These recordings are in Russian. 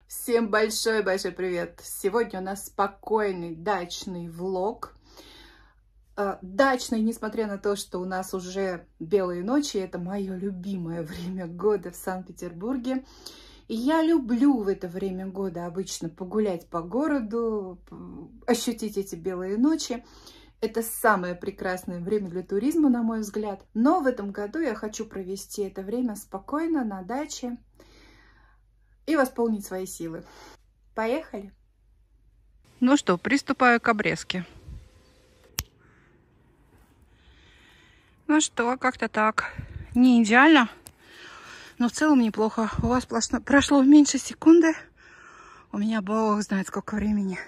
Всем большой-большой привет! Сегодня у нас спокойный дачный влог. Дачный, несмотря на то, что у нас уже белые ночи, это мое любимое время года в Санкт-Петербурге. И я люблю в это время года обычно погулять по городу, ощутить эти белые ночи. Это самое прекрасное время для туризма, на мой взгляд. Но в этом году я хочу провести это время спокойно на даче и восполнить свои силы. Поехали! Ну что, приступаю к обрезке. Ну что, как-то так. Не идеально, но в целом неплохо. У вас прошло меньше секунды. У меня бог знает сколько времени.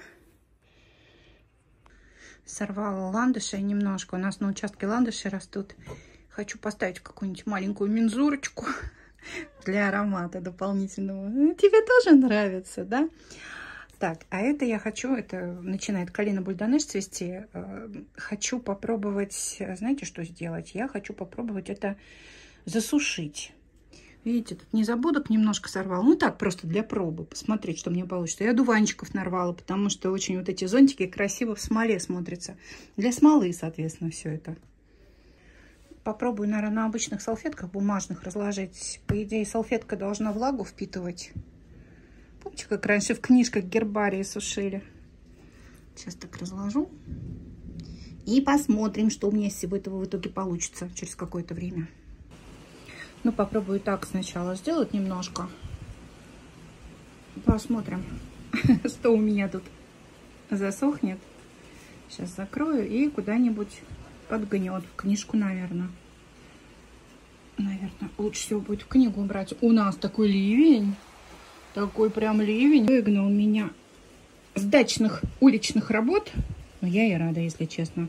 Сорвала ландыши немножко. У нас на участке ландыши растут. Хочу поставить какую-нибудь маленькую мензурочку для аромата дополнительного. Тебе тоже нравится, да? Так, а это я хочу, это начинает калина бульдонеш цвести. Хочу попробовать, знаете, что сделать? Я хочу попробовать это засушить. Видите, тут незабудок немножко сорвала. Ну так, просто для пробы, посмотреть, что мне получится. Я дуванчиков нарвала, потому что очень вот эти зонтики красиво в смоле смотрятся. Для смолы, соответственно, все это. Попробую, наверное, на обычных салфетках бумажных разложить. По идее, салфетка должна влагу впитывать. Помните, как раньше в книжках гербарии сушили? Сейчас так разложу. И посмотрим, что у меня из всего этого в итоге получится через какое-то время. Ну, попробую так сначала сделать немножко. Посмотрим, что у меня тут засохнет. Сейчас закрою и куда-нибудь подгнет. В книжку, наверное. Наверное, лучше всего будет в книгу брать. У нас такой ливень. Такой прям ливень. Выгнал меня с дачных уличных работ. Но я и рада, если честно.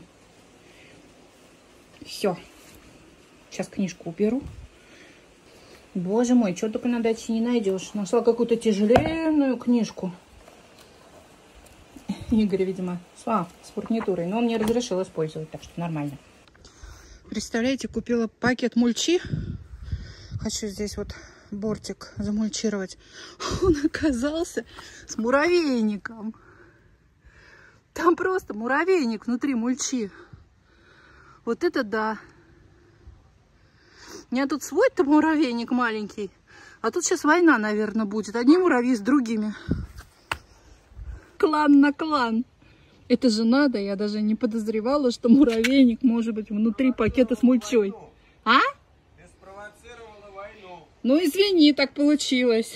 Все. Сейчас книжку уберу. Боже мой, что только на даче не найдешь. Нашла какую-то тяжеленную книжку. Игорь, видимо, с фурнитурой. Но он мне разрешил использовать, так что нормально. Представляете, купила пакет мульчи. Хочу здесь вот бортик замульчировать. Он оказался с муравейником. Там просто муравейник внутри мульчи. Вот это да. У меня тут свой-то муравейник маленький. А тут сейчас война, наверное, будет. Одни муравьи с другими. Клан на клан. Это же надо. Я даже не подозревала, что муравейник может быть внутри пакета с мульчой. А? Ты спровоцировала войну. Ну, извини, так получилось.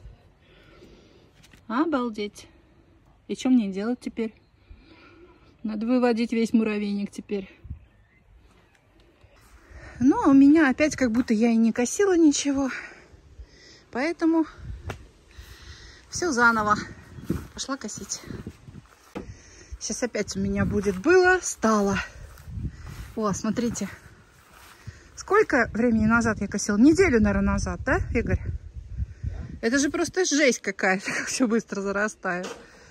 Обалдеть. И что мне делать теперь? Надо выводить весь муравейник теперь. Но у меня опять как будто я и не косила ничего. Поэтому все заново. Пошла косить. Сейчас опять у меня будет было, стало. О, смотрите. Сколько времени назад я косила? Неделю, наверное, назад, да, Игорь? Это же просто жесть какая-то, как все быстро зарастает.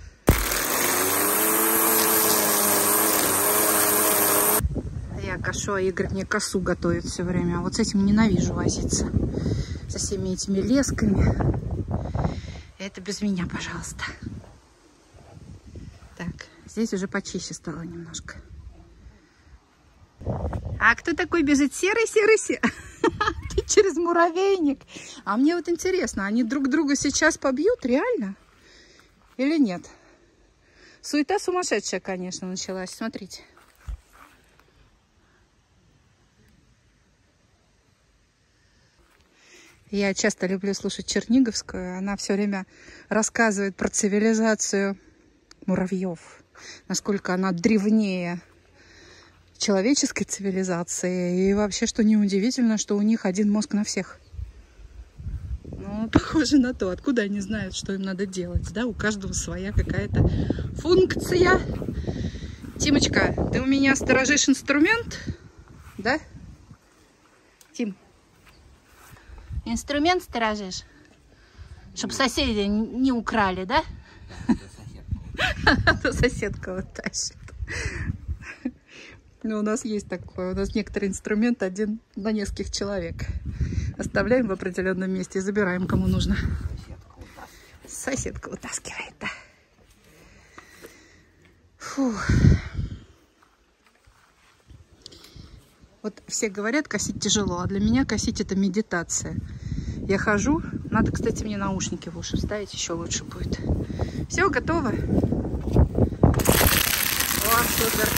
Я кошу, а Игорь мне косу готовит все время. А вот с этим ненавижу возиться. Со всеми этими лесками. Это без меня, пожалуйста. Так, здесь уже почище стало немножко. А кто такой бежит? Серый? Ты через муравейник. А мне вот интересно, они друг друга сейчас побьют, реально? Или нет? Суета сумасшедшая, конечно, началась. Смотрите. Я часто люблю слушать Черниговскую. Она все время рассказывает про цивилизацию муравьев. Насколько она древнее человеческой цивилизации. И вообще, что неудивительно, что у них один мозг на всех. Ну, похоже на то. Откуда они знают, что им надо делать? Да, у каждого своя какая-то функция. Тимочка, ты у меня сторожишь инструмент? Да? Тим? Инструмент сторожишь? Чтобы соседи не украли, да? А то соседка вот тащит. Ну, у нас есть такое. У нас некоторый инструмент один на нескольких человек. Оставляем в определенном месте и забираем, кому нужно. Соседка вытаскивает, да. Фух. Вот все говорят, косить тяжело, а для меня косить это медитация. Я хожу. Надо, кстати, мне наушники в уши вставить, еще лучше будет. Все, готово. О, супер.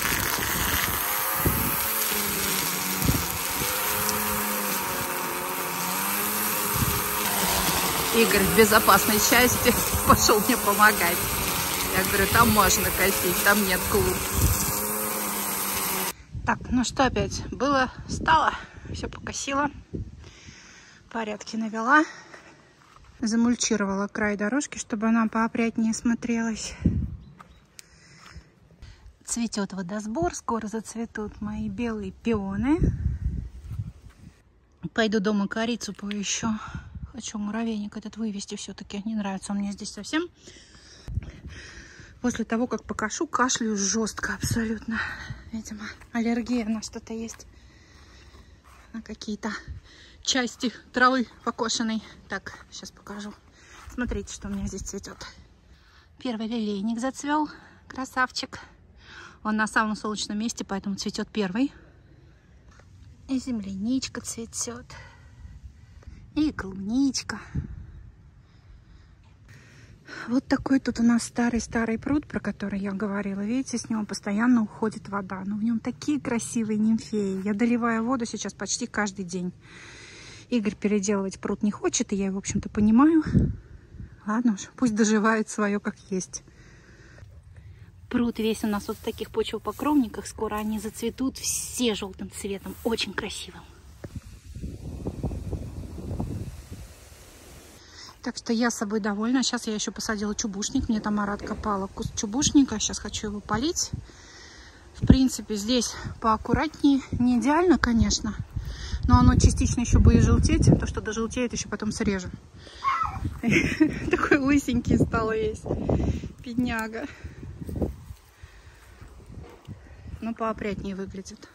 Игорь в безопасной части пошел мне помогать. Я говорю, там можно косить, там нет клуб. Так, ну что опять? Было, стало. Все покосила. Порядки навела. Замульчировала край дорожки, чтобы она поопрятнее смотрелась. Цветет водосбор. Скоро зацветут мои белые пионы. Пойду дома корицу поищу. Хочу муравейник этот вывести все-таки. Не нравится он мне здесь совсем. После того, как покошу, кашляю жестко абсолютно. Видимо, аллергия на что-то есть. На какие-то части травы покошенной. Так, сейчас покажу. Смотрите, что у меня здесь цветет. Первый лилейник зацвел. Красавчик. Он на самом солнечном месте, поэтому цветет первый. И земляничка цветет. И клубничка. Вот такой тут у нас старый-старый пруд, про который я говорила. Видите, с него постоянно уходит вода. Но в нем такие красивые нимфеи. Я доливаю воду сейчас почти каждый день. Игорь переделывать пруд не хочет, и я его, в общем-то, понимаю. Ладно уж, пусть доживает свое как есть. Пруд весь у нас вот в таких почвопокровниках. Скоро они зацветут все желтым цветом. Очень красивым. Так что я собой довольна. Сейчас я еще посадила чубушник. Мне там Марат копала куст чубушника. Сейчас хочу его полить. В принципе, здесь поаккуратнее. Не идеально, конечно. Но оно частично еще будет желтеть. То, что дожелтеет, еще потом срежем. Такой лысенький стал весь. Бедняга. Но поопрятнее выглядит.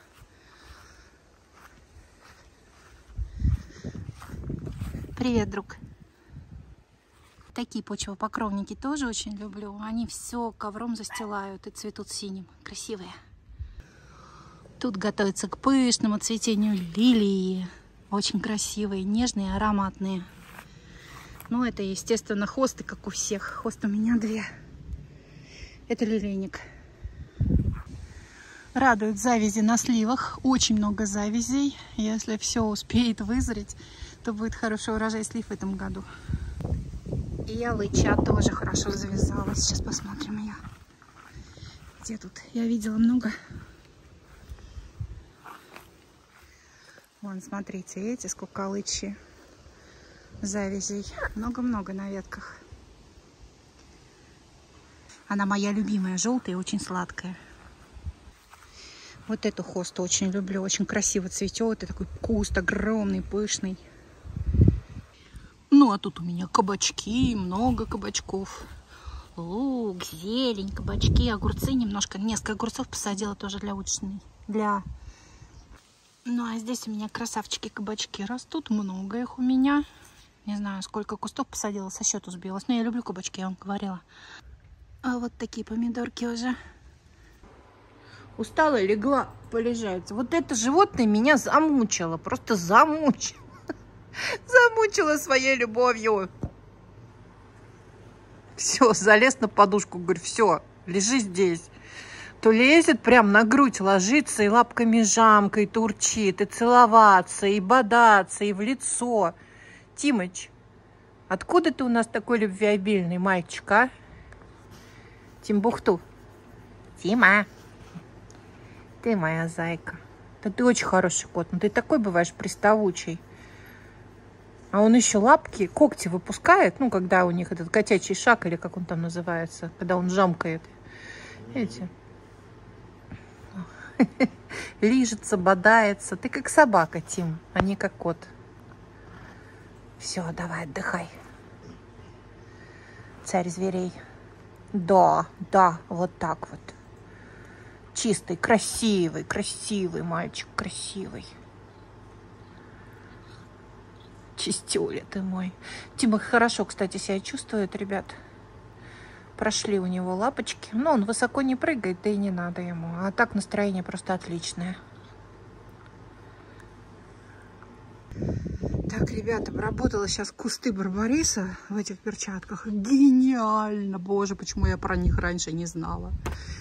Привет, друг. Такие почвопокровники тоже очень люблю. Они все ковром застилают и цветут синим. Красивые. Тут готовится к пышному цветению лилии. Очень красивые, нежные, ароматные. Ну, это, естественно, хосты, как у всех. Хост у меня 2. Это лилейник. Радует завязи на сливах. Очень много завязей. Если все успеет вызреть, то будет хороший урожай слив в этом году. И ялыча тоже хорошо завязалась. Сейчас посмотрим ее. Где тут? Я видела много. Вон, смотрите, видите, сколько алычи завязей. Много-много на ветках. Она моя любимая, желтая и очень сладкая. Вот эту хосту очень люблю. Очень красиво цветет. И такой куст огромный, пышный. Ну, а тут у меня кабачки, много кабачков. Лук, зелень, кабачки, огурцы немножко. Несколько огурцов посадила тоже для уличной. Ну, а здесь у меня красавчики-кабачки растут. Много их у меня. Не знаю, сколько кустов посадила, со счету сбилась. Но я люблю кабачки, я вам говорила. А вот такие помидорки уже. Устала, легла полежать. Вот это животное меня замучило. Просто замучило. Замучила своей любовью. Все, залез на подушку. Говорю, все, лежи здесь. То лезет прям на грудь, ложится и лапками жамкает, урчит, и целоваться, и бодаться, и в лицо. Тимыч, откуда ты у нас такой любвеобильный мальчик, а? Тимбухту. Тима, ты моя зайка. Да ты очень хороший кот, но ты такой бываешь приставучий. А он еще лапки, когти выпускает, ну, когда у них этот котячий шаг, или как он там называется, когда он жамкает. Видите? Лижется, бодается. Ты как собака, Тим, а не как кот. Все, давай, отдыхай. Царь зверей. Да, да, вот так вот. Чистый, красивый, красивый мальчик, красивый. Чистюля ты мой. Тима хорошо, кстати, себя чувствует, ребят. Прошли у него лапочки. Но он высоко не прыгает, да и не надо ему. А так настроение просто отличное. Так, ребята, обработала сейчас кусты барбариса в этих перчатках. Гениально! Боже, почему я про них раньше не знала.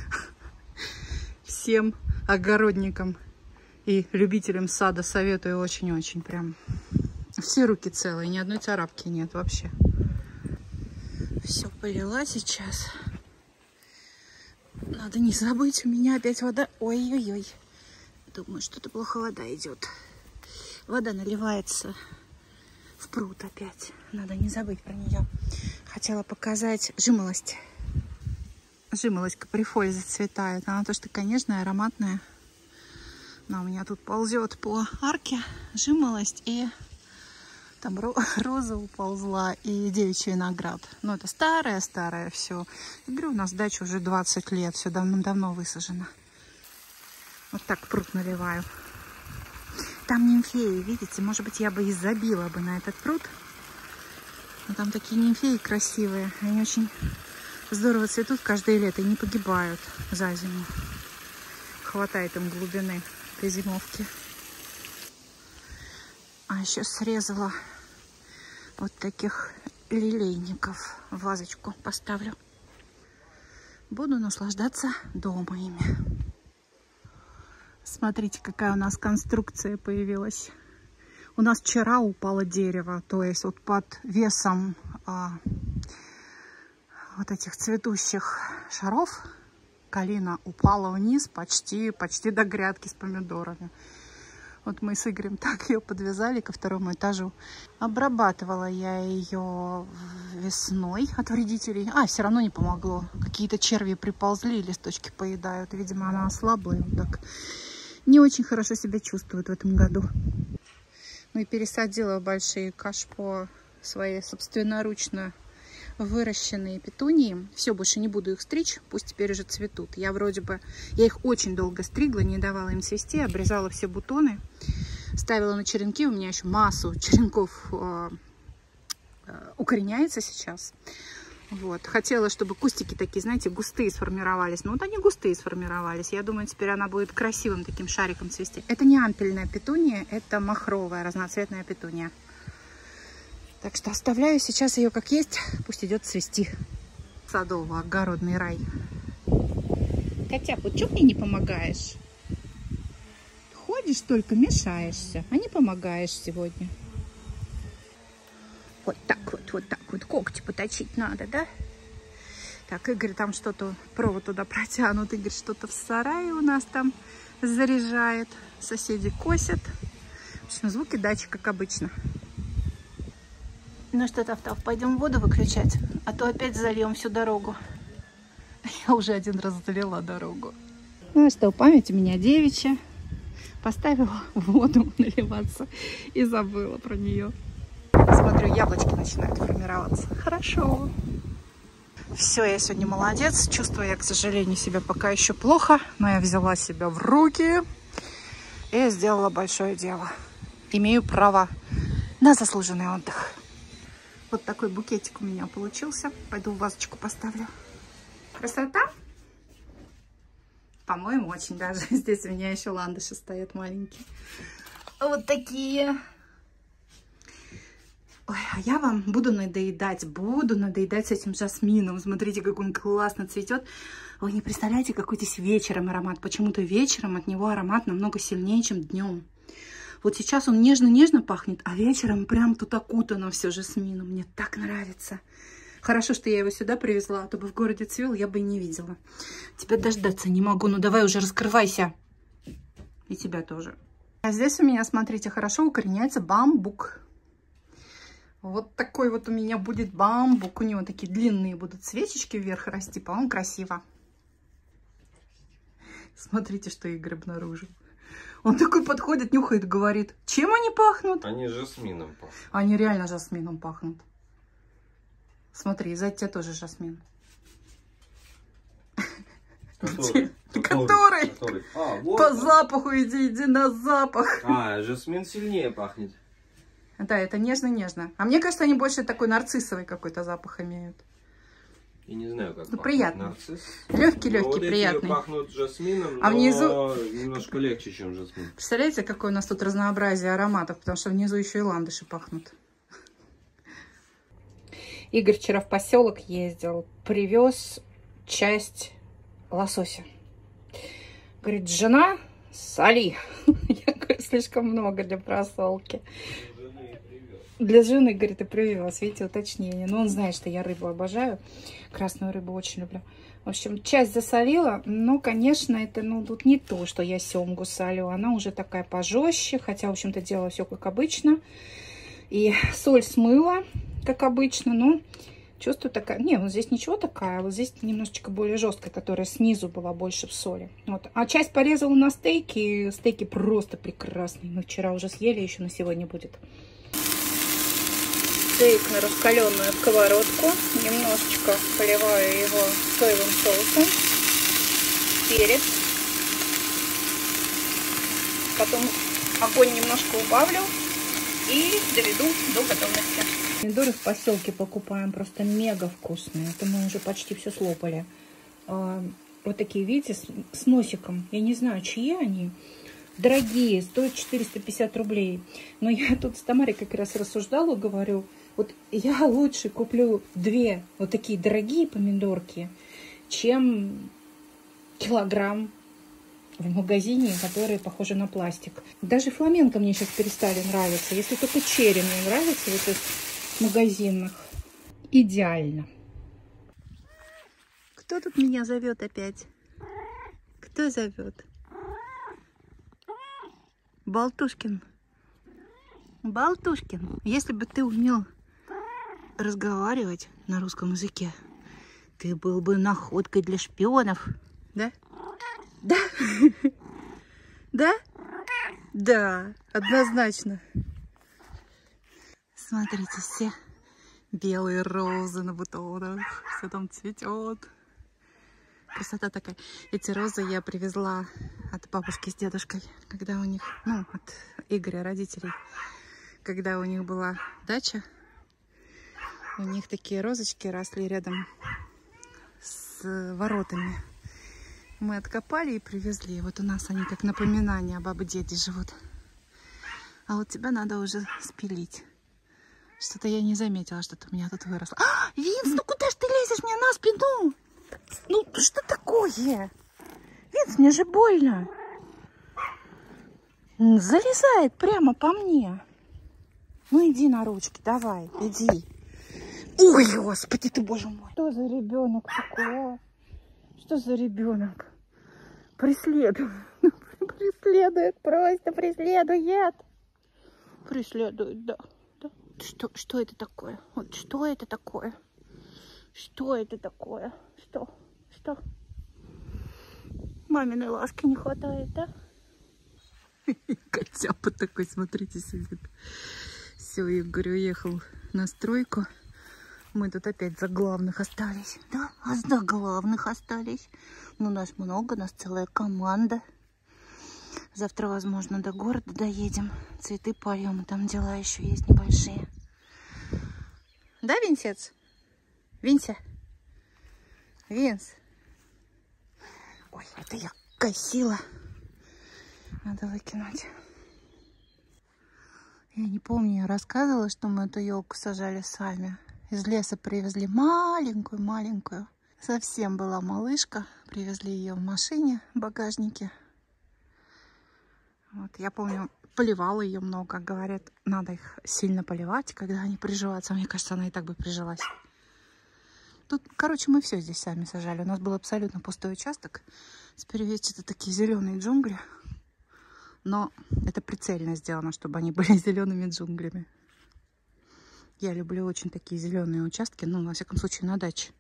Всем огородникам и любителям сада советую очень-очень прям. Все руки целые, ни одной царапки нет вообще. Все полила сейчас. Надо не забыть, у меня опять вода. Ой-ой-ой. Думаю, что-то плохо вода идет. Вода наливается в пруд опять. Надо не забыть про нее. Хотела показать жимолость. Жимолость каприфоль зацветает. Она тоже такая нежная, ароматная. Она у меня тут ползет по арке. Жимолость и... Там роза уползла и девичий виноград. Но это старое-старое все. Я говорю, у нас дача уже 20 лет. Все давно-давно высажено. Вот так пруд наливаю. Там нимфеи, видите? Может быть, я бы и забила бы на этот пруд. Но там такие нимфеи красивые. Они очень здорово цветут каждое лето и не погибают за зиму. Хватает им глубины при зимовке. А еще срезала вот таких лилейников. В вазочку поставлю. Буду наслаждаться дома ими. Смотрите, какая у нас конструкция появилась. У нас вчера упало дерево. То есть вот под весом вот этих цветущих шаров калина упала вниз почти до грядки с помидорами. Вот мы с Игорем так ее подвязали ко второму этажу. Обрабатывала я ее весной от вредителей. Все равно не помогло. Какие-то черви приползли, листочки поедают. Видимо, она ослабла и вот так не очень хорошо себя чувствует в этом году. Ну и пересадила в большие кашпо свои собственноручно выращенные петунии. Все, больше не буду их стричь, пусть теперь уже цветут. Я их очень долго стригла, не давала им цвести, обрезала все бутоны, ставила на черенки. У меня еще массу черенков укореняется сейчас. Вот. Хотела, чтобы кустики такие, знаете, густые сформировались. Ну вот они густые сформировались. Я думаю, теперь она будет красивым таким шариком цвести. Это не ампельная петуния, это махровая разноцветная петуния. Так что оставляю сейчас ее как есть, пусть идет цвести. Садово-огородный рай. Котяпа, что мне не помогаешь? Ходишь только, мешаешься, а не помогаешь сегодня. Вот так вот когти поточить надо, да? Так, Игорь там что-то, провод туда протянут. Игорь что-то в сарае у нас там заряжает. Соседи косят. В общем, звуки дачи, как обычно. Ну что, Тавтав, пойдем воду выключать, а то опять зальем всю дорогу. Я уже один раз залила дорогу. Ну что, память у меня девичья. Поставила воду наливаться и забыла про нее. Смотрю, яблочки начинают формироваться. Хорошо. Все, я сегодня молодец. Чувствую я, к сожалению, себя пока еще плохо, но я взяла себя в руки и сделала большое дело. Имею право на заслуженный отдых. Вот такой букетик у меня получился. Пойду в вазочку поставлю. Красота? По-моему, очень даже. Здесь у меня еще ландыши стоят маленькие. Вот такие. Ой, а я вам буду надоедать с этим жасмином. Смотрите, как он классно цветет. Вы не представляете, какой здесь вечером аромат. Почему-то вечером от него аромат намного сильнее, чем днем. Вот сейчас он нежно-нежно пахнет, а вечером прям тут окутано все жасмином. Мне так нравится. Хорошо, что я его сюда привезла, а то бы в городе цвел, я бы и не видела. Тебя дождаться не могу. Ну давай уже раскрывайся. И тебя тоже. А здесь у меня, смотрите, хорошо укореняется бамбук. Вот такой вот у меня будет бамбук. У него такие длинные будут свечечки вверх расти. По-моему, красиво. Смотрите, что Игорь обнаружил. Он такой подходит, нюхает, говорит, чем они пахнут? Они жасмином пахнут. Они реально жасмином пахнут. Смотри, сзади тебя тоже жасмин. Который? Вот По запаху иди на запах. жасмин сильнее пахнет. Да, это нежно-нежно. А мне кажется, они больше такой нарциссовый какой-то запах имеют. Я не знаю, как пахнет приятно. нарцисс. Легкий-легкий, вот приятный. Эти пахнут жасмином, а но внизу немножко легче, чем жасмин. Представляете, какое у нас тут разнообразие ароматов, потому что внизу еще и ландыши пахнут. Игорь вчера в поселок ездил, привез часть лосося. Говорит, жена, соли. Я говорю, слишком много для просолки. Для жены, говорит, и привез. Видите, уточнение. Но он знает, что я рыбу обожаю. Красную рыбу очень люблю. В общем, часть засолила. Но, конечно, это, ну, тут не то, что я семгу солю. Она уже такая пожестче. Хотя, в общем-то, делала все как обычно. И соль смыла, как обычно. Но чувствую такая... Не, вот здесь ничего такая. Вот здесь немножечко более жесткая, которая снизу была больше в соли. Вот. А часть порезала на стейки. Стейки просто прекрасные. Мы вчера уже съели, еще на сегодня будет. Стейк на раскаленную сковородку. Немножечко поливаю его соевым соусом. Перец. Потом огонь немножко убавлю и доведу до готовности. Помидоры в поселке покупаем просто мега вкусные. Это мы уже почти все слопали. Вот такие, видите, с носиком. Я не знаю, чьи они. Дорогие, стоят 450 рублей. Но я тут с Тамарой как раз рассуждала, говорю, вот я лучше куплю 2 вот такие дорогие помидорки, чем килограмм в магазине, которые похожи на пластик. Даже фламенко мне сейчас перестали нравиться. Если только черри мне нравится, вот из магазинных. Идеально. Кто тут меня зовет опять? Кто зовет? Болтушкин. Болтушкин. Если бы ты умел разговаривать на русском языке, ты был бы находкой для шпионов. Да? Да? Да? Да, однозначно. Смотрите, все белые розы на бутонах. Все там цветет. Красота такая. Эти розы я привезла от бабушки с дедушкой, когда у них, ну, от Игоря, родителей, когда у них была дача. У них такие розочки росли рядом с воротами. Мы откопали и привезли. Вот у нас они как напоминание о бабе-деде живут. А вот тебя надо уже спилить. Что-то я не заметила, что-то у меня тут выросло. А, Винс, ну куда ж ты лезешь мне на спину? Ну, что такое? Винс, мне же больно. Залезает прямо по мне. Ну, иди на ручки, давай, иди. Ой, господи ты, боже мой. Что за ребенок такой? Что за ребенок? Преследует. Преследует, просто преследует. Преследует, да. Что это такое? Вот что это такое? Что это такое? Что? Маминой ласки не хватает, да? Котяпа такой, смотрите, сидит. Все, Игорь уехал на стройку. Мы тут опять за главных остались. Да, а за главных остались. Ну, нас много, нас целая команда. Завтра, возможно, до города доедем. Цветы польем, и там дела еще есть небольшие. Да, Винсец? Винся? Винс? Ой, это я косила. Надо выкинуть. Я не помню, я рассказывала, что мы эту елку сажали сами. Из леса привезли маленькую. Совсем была малышка. Привезли ее в машине, в багажнике. Вот, я помню, поливала ее много. Говорят, надо их сильно поливать, когда они приживаются. Мне кажется, она и так бы прижилась. Тут, короче, мы все здесь сами сажали. У нас был абсолютно пустой участок. Теперь, видите, это такие зеленые джунгли. Но это прицельно сделано, чтобы они были зелеными джунглями. Я люблю очень такие зеленые участки. Ну, во всяком случае, на даче.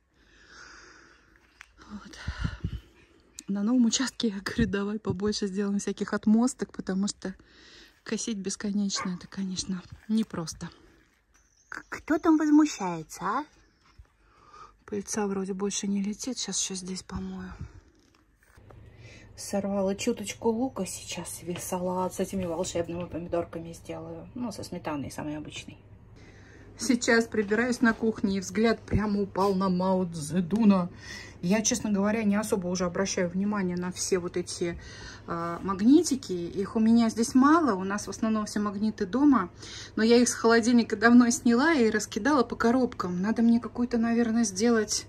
Вот. На новом участке я говорю, давай побольше сделаем всяких отмосток, потому что косить бесконечно, это, конечно, непросто. Кто там возмущается, а? Пыльца вроде больше не летит. Сейчас еще здесь помою. Сорвала чуточку лука. Сейчас себе салат с этими волшебными помидорками сделаю. Ну, со сметаной, самый обычный. Сейчас прибираюсь на кухне, и взгляд прямо упал на Мао Цзэдуна. Я, честно говоря, не особо уже обращаю внимание на все вот эти магнитики. Их у меня здесь мало, у нас в основном все магниты дома. Но я их с холодильника давно сняла и раскидала по коробкам. Надо мне какую-то, наверное, сделать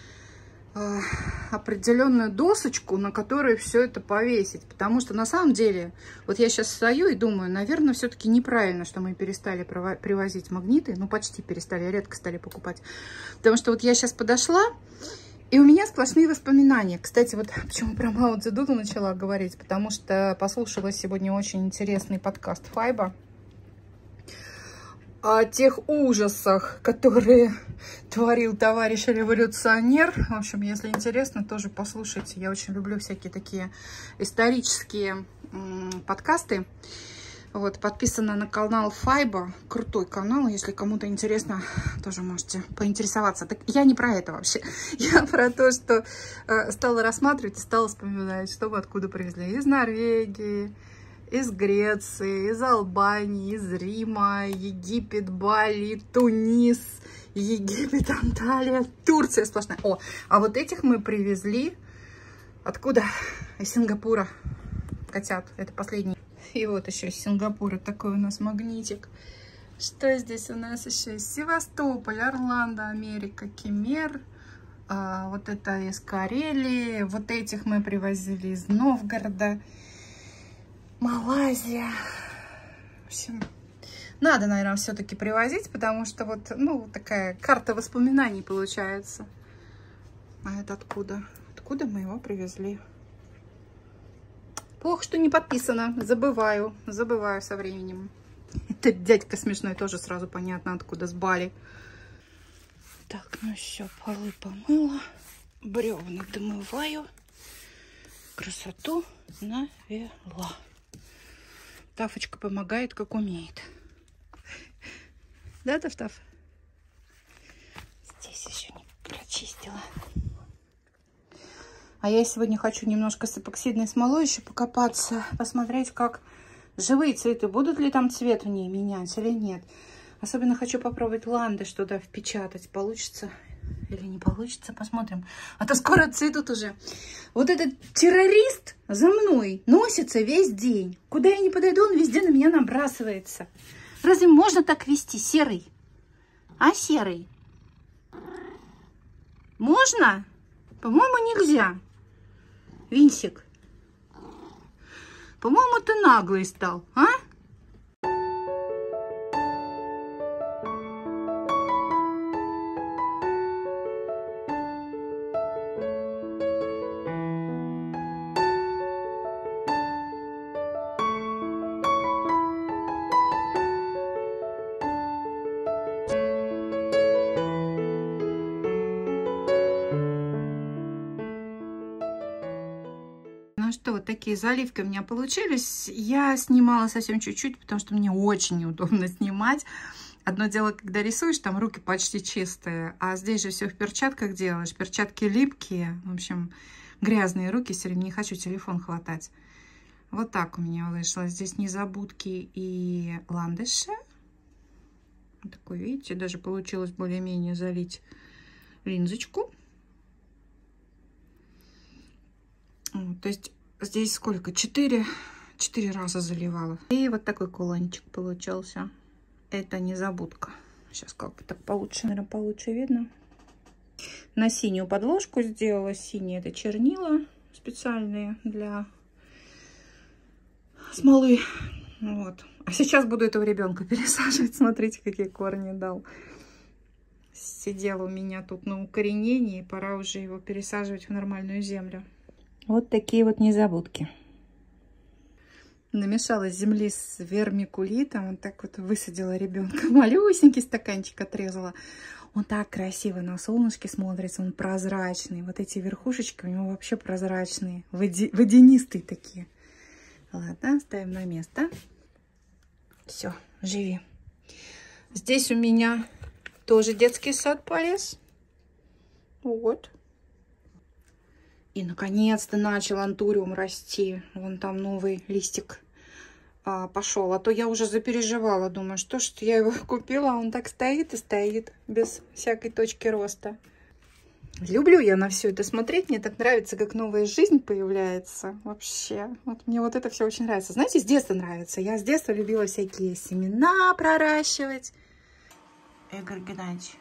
определенную досочку, на которой все это повесить. Потому что на самом деле, вот я сейчас стою и думаю, наверное, все-таки неправильно, что мы перестали привозить магниты. Ну, почти перестали, редко стали покупать. Потому что вот я сейчас подошла, и у меня сплошные воспоминания. Кстати, вот почему про Мао Цзэдуна начала говорить, потому что послушала сегодня очень интересный подкаст Файба о тех ужасах, которые творил товарищ революционер. В общем, если интересно, тоже послушайте. Я очень люблю всякие такие исторические подкасты. Вот, подписана на канал Файба. Крутой канал. Если кому-то интересно, тоже можете поинтересоваться. Так я не про это вообще. Я про то, что стала рассматривать и стала вспоминать, что мы откуда привезли. Из Норвегии, из Греции, из Албании, из Рима, Египет, Бали, Тунис, Египет, Анталия, Турция сплошная. О, а вот этих мы привезли откуда? Из Сингапура. Котят. Это последний. И вот еще из Сингапура такой у нас магнитик. Что здесь у нас еще? Севастополь, Орландо, Америка, Кемер. Вот это из Карелии. Вот этих мы привозили из Новгорода. Малайзия. В общем, надо, наверное, все-таки привозить, потому что вот, ну, такая карта воспоминаний получается. А это откуда? Откуда мы его привезли? Плохо, что не подписано. Забываю со временем. Этот дядька смешной, тоже сразу понятно, откуда, с Бали. Так, ну все, полы помыла. Бревна домываю. Красоту навела. Тафочка помогает, как умеет. Да, Таф-Таф? Здесь еще не прочистила. А я сегодня хочу немножко с эпоксидной смолой еще покопаться, посмотреть, как живые цветы, будут ли там цвет у ней менять или нет. Особенно хочу попробовать ландыш туда впечатать. Получится или не получится, посмотрим. А то скоро цветут уже. Вот этот террорист за мной носится весь день. Куда я не подойду, он везде на меня набрасывается. Разве можно так вести, Серый? А, Серый? Можно? По-моему, нельзя. Винсик. По-моему, ты наглый стал, а? Что вот такие заливки у меня получились. Я снимала совсем чуть-чуть, потому что мне очень неудобно снимать. Одно дело, когда рисуешь, там руки почти чистые, а здесь же все в перчатках делаешь. Перчатки липкие, в общем, грязные руки, все время не хочу телефон хватать. Вот так у меня вышло. Здесь незабудки и ландыши. Вот такой, видите, даже получилось более-менее залить линзочку. Вот, то есть здесь сколько? 4 раза заливала. И вот такой кулончик получился. Это незабудка. Сейчас как-то так получше, наверное, получше видно. На синюю подложку сделала. Синие это чернила специальные для смолы. Вот. А сейчас буду этого ребенка пересаживать. Смотрите, какие корни дал. Сидел у меня тут на укоренении. Пора уже его пересаживать в нормальную землю. Вот такие вот незабудки. Намешала земли с вермикулитом. Вот так вот высадила ребенка. Малюсенький стаканчик отрезала. Он так красиво на солнышке смотрится. Он прозрачный. Вот эти верхушечки у него вообще прозрачные. Водянистые такие. Ладно, ставим на место. Все, живи. Здесь у меня тоже детский сад полез. Вот. И наконец-то начал антуриум расти. Вон там новый листик пошел. А то я уже запереживала. Думаю, что ж я его купила, а он так стоит и стоит, без всякой точки роста. Люблю я на все это смотреть. Мне так нравится, как новая жизнь появляется. Вообще. Вот мне вот это все очень нравится. Знаете, с детства нравится. Я с детства любила всякие семена проращивать. Игорь Геннадьевич,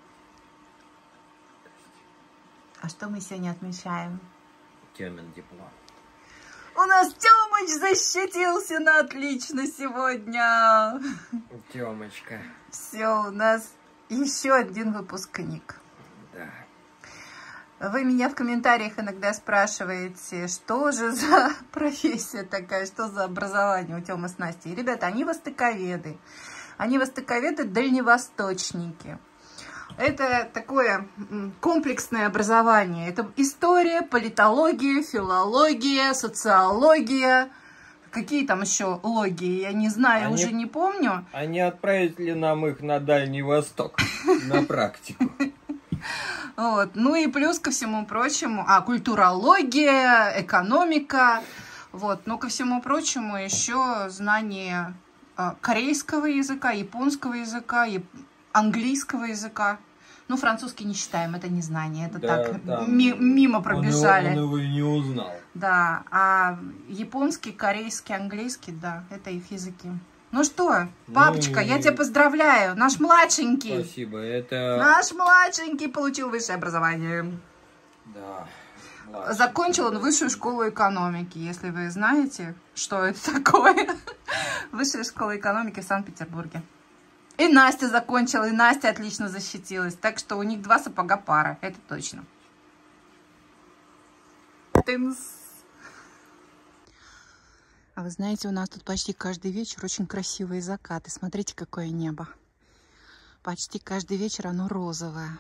а что мы сегодня отмечаем? Тёмин диплом. У нас Тёмыч защитился на отлично сегодня. Тёмочка. Все, у нас еще один выпускник. Да. Вы меня в комментариях иногда спрашиваете, что же за профессия такая, что за образование у Тёмы с Настей. Ребята, они востоковеды. Они востоковеды-дальневосточники. Это такое комплексное образование. Это история, политология, филология, социология. Какие там еще логии, я не знаю, уже не помню. Они отправили нам их на Дальний Восток, на практику. Вот. Ну и плюс ко всему прочему, культурология, экономика. Вот. Но ко всему прочему еще знание корейского языка, японского языка, английского языка. Ну, французский не считаем, это не знание, это да, так, мимо пробежали. Он его и не узнал. Да, а японский, корейский, английский, да, это их языки. Ну что, папочка, я тебя поздравляю, наш младшенький. Спасибо, это... Наш младшенький получил высшее образование. Да. Закончил он высшую школу экономики, если вы знаете, что это такое. Высшая школа экономики в Санкт-Петербурге. И Настя закончила, и Настя отлично защитилась. Так что у них 2 сапога пара, это точно. Тынс. А вы знаете, у нас тут почти каждый вечер очень красивые закаты. Смотрите, какое небо. Почти каждый вечер оно розовое.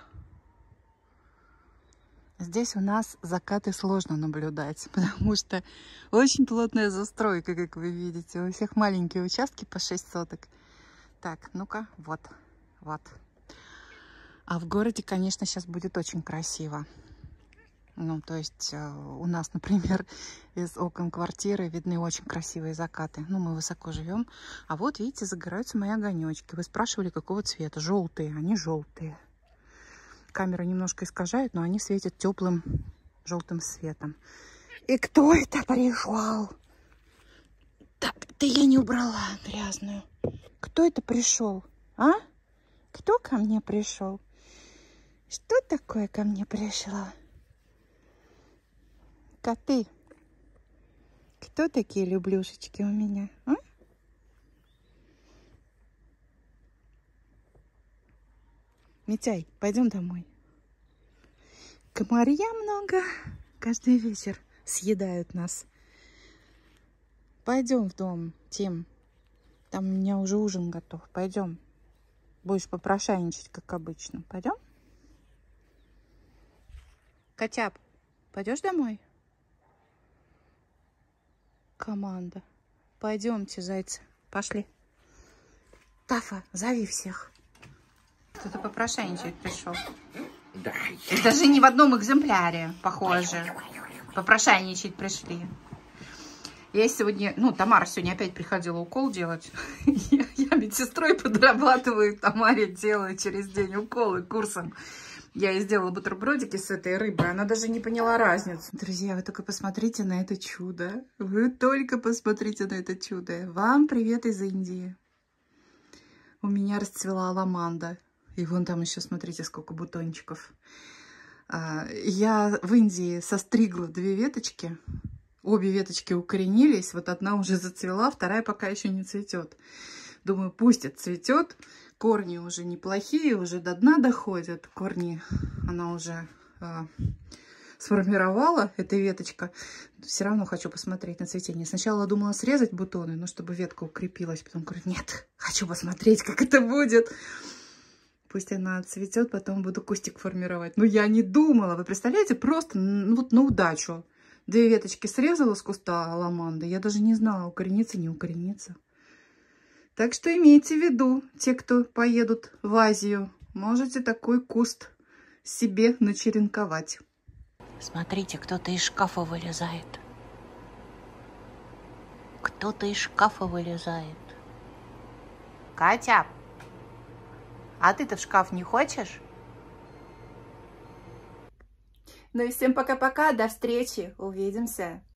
Здесь у нас закаты сложно наблюдать, потому что очень плотная застройка, как вы видите. У всех маленькие участки по 6 соток. Так, ну-ка, вот. А в городе, конечно, сейчас будет очень красиво. Ну, то есть у нас, например, из окон квартиры видны очень красивые закаты. Ну, мы высоко живем. А вот, видите, загораются мои огонечки. Вы спрашивали, какого цвета? Желтые, они желтые. Камера немножко искажает, но они светят теплым желтым светом. И кто это пришел? Так, да я не убрала грязную. Кто это пришел? А? Кто ко мне пришел? Что такое ко мне пришло? Коты. Кто такие люблюшечки у меня? А? Митяй, пойдем домой. Комарья много. Каждый вечер съедают нас. Пойдем в дом, Тим. Там у меня уже ужин готов. Пойдем. Будешь попрошайничать, как обычно. Пойдем? Котяп, пойдешь домой? Команда. Пойдемте, зайцы. Пошли. Тафа, зови всех. Кто-то попрошайничать пришел. Да. И даже не в одном экземпляре, похоже. Попрошайничать пришли. Я сегодня, Тамара сегодня опять приходила укол делать. Я медсестрой подрабатываю, Тамаре делаю через день уколы курсом. Я ей сделала бутербродики с этой рыбой, она даже не поняла разницу. Друзья, вы только посмотрите на это чудо. Вы только посмотрите на это чудо. Вам привет из Индии. У меня расцвела ламанда. И вон там еще, смотрите, сколько бутончиков. Я в Индии состригла 2 веточки. Обе веточки укоренились. Вот одна уже зацвела, вторая пока еще не цветет. Думаю, пусть отцветет. Корни уже неплохие, уже до дна доходят. Корни она уже сформировала, эта веточка. Все равно хочу посмотреть на цветение. Сначала думала срезать бутоны, но чтобы ветка укрепилась. Потом говорю, нет, хочу посмотреть, как это будет. Пусть она цветет, потом буду кустик формировать. Но я не думала. Вы представляете, просто вот на удачу. 2 веточки срезала с куста ламанды. Я даже не знала, укоренится, не укоренится. Так что имейте в виду, те, кто поедут в Азию, можете такой куст себе начеренковать. Смотрите, кто-то из шкафа вылезает. Кто-то из шкафа вылезает. Катя, а ты-то в шкаф не хочешь? Ну и всем пока-пока, до встречи, увидимся.